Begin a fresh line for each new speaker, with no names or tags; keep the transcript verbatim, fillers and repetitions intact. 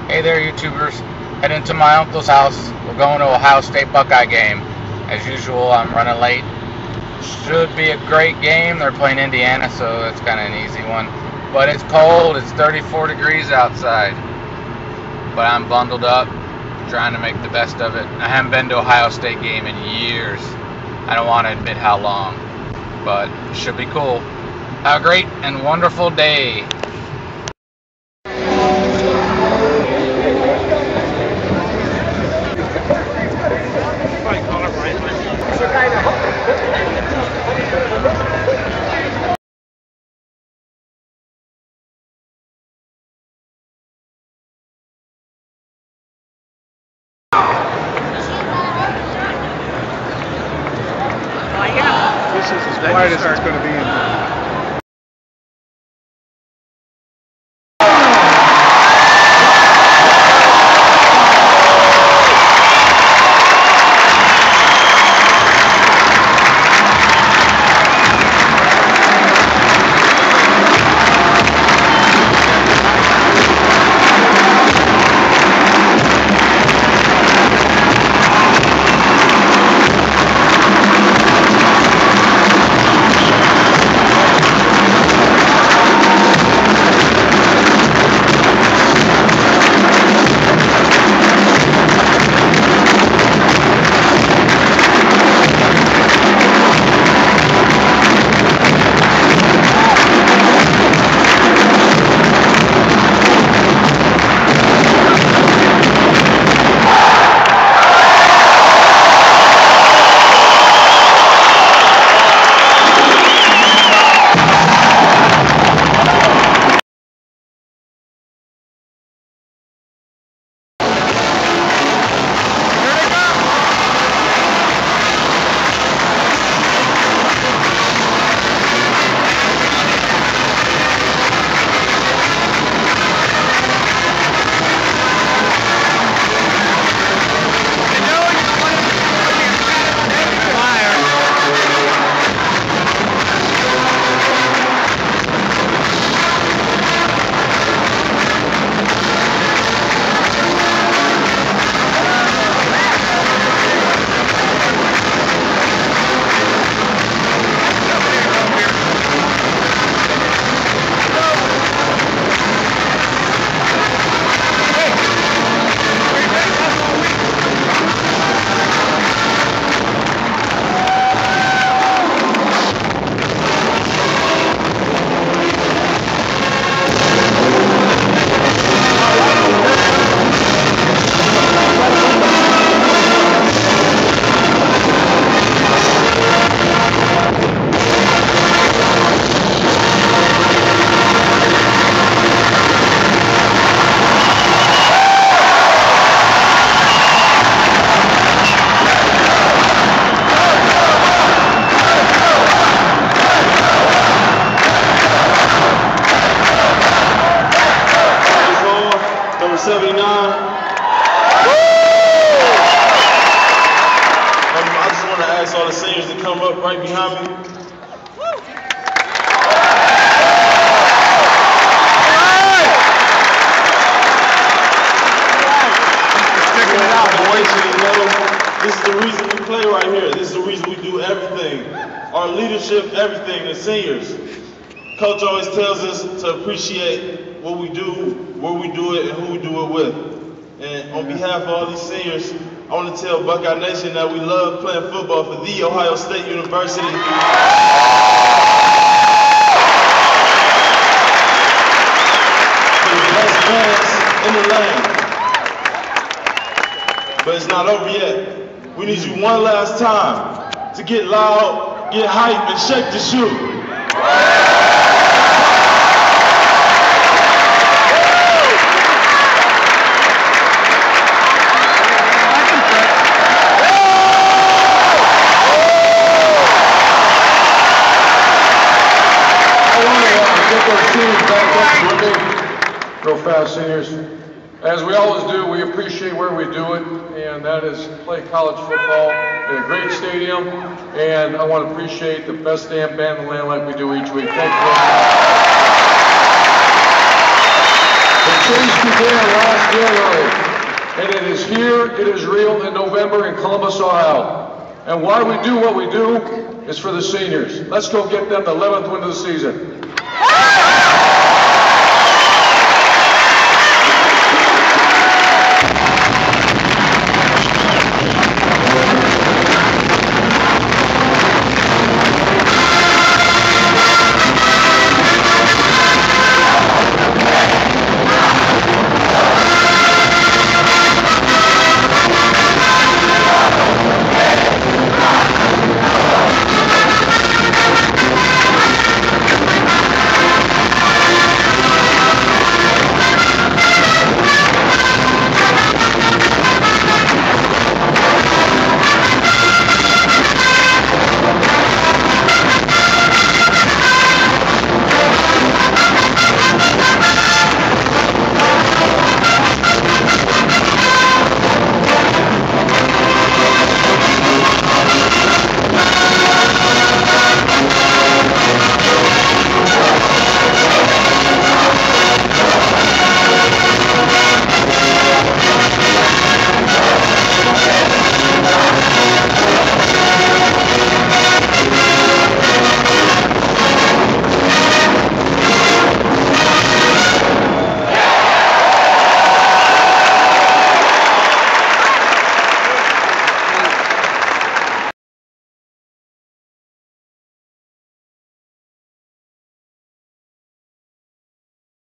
Hey there, YouTubers. Heading to my uncle's house. We're going to Ohio State Buckeye game. As usual, I'm running late. Should be a great game. They're playing Indiana, so that's kind of an easy one. But it's cold. It's thirty-four degrees outside. But I'm bundled up, trying to make the best of it. I haven't been to Ohio State game in years. I don't want to admit how long, but it should be cool. Have a great and wonderful day.
This is as quiet as it's going to be in here.
seventy-nine. Um, I just want to ask all the seniors to come up right behind me. This is the reason we play right here. This is the reason we do everything. Our leadership, everything, the seniors. Coach always tells us to appreciate what we do, where we do it, and who we do it with. And on behalf of all these seniors, I want to tell Buckeye Nation that we love playing football for the Ohio State University. The best fans in the land. But it's not over yet. We need you one last time to get loud, get hype, and shake the shoe.
Real fast, seniors. As we always do, we appreciate where we do it, and that is play college football in a great stadium. And I want to appreciate the best damn band in the land like we do each week. Thank you very much. The change began last January. And it is here, it is real in November in Columbus, Ohio. And why we do what we do is for the seniors. Let's go get them the eleventh win of the season.